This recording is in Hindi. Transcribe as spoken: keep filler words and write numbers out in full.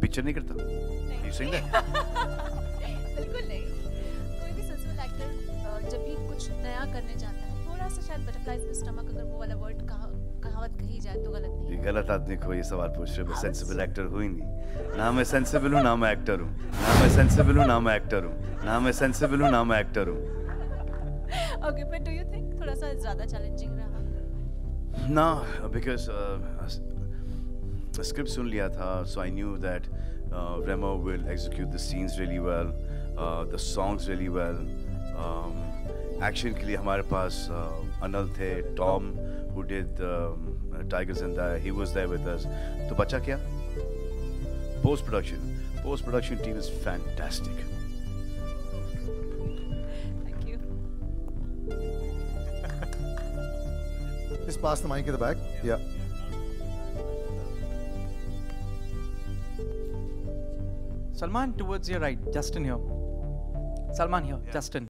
पिक्चर नहीं करता? You sing that? बिल्कुल नहीं। कोई भी सेंसिबल एक्टर जब भी कुछ नया करने जाता है थोड़ा सा शायद बटरफ्लाइज इन द स्टमक अगर वो वाला वर्ड कहा कहावत कही जाए तो गलत नहीं। ये गलत आदमी को ये सवाल पूछ रहे हो। मैं सेंसिबल एक्टर हूँ ही नहीं। ना मैं सेंसिबल हूँ ना मैं एक्टर हूँ। ना मैं सेंसिबल हूँ ना मैं एक्टर हूँ। ना मैं सेंसिबल हूँ ना मैं एक्टर हूँ। Okay, but do you think थोड़ा सा ज़्यादा चैलेंजिंग रहा? No, because uh, script सुन लिया था, so I knew that uh, Remo will execute the scenes really well, uh, the songs really well. Um, action के लिए हमारे पास uh, अनल थे, Tom who did um, Tigers and the, he was there with us. तो बचा क्या? Post production. Post production team is fantastic. Thank you. Just pass the mic at the back. Yeah. Salman, towards your right. Justin here. Salman here. Yeah. Justin.